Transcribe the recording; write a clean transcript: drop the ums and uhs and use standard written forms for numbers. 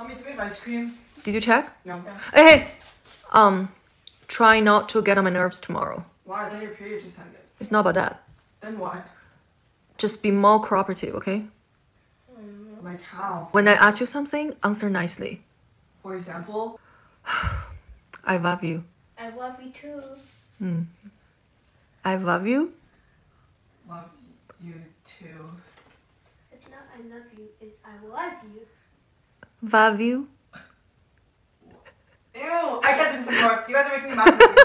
Want me to make ice cream? Did you check? No. Hey, try not to get on my nerves tomorrow. Why? Then your period just ended. It's not about that. Then why? Just be more cooperative, okay? Like how? When I ask you something, answer nicely. For example? I love you. I love you too. I love you. Love you too. It's not I love you, it's I love you. Love you. Ew! I can't do this anymore. You guys are making me laugh.